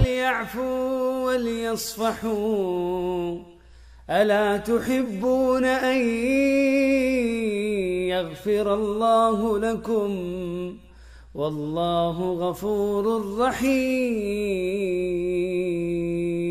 وليعفوا وليصفحوا، ألا تحبون أن يغفر الله لكم والله غفور رحيم.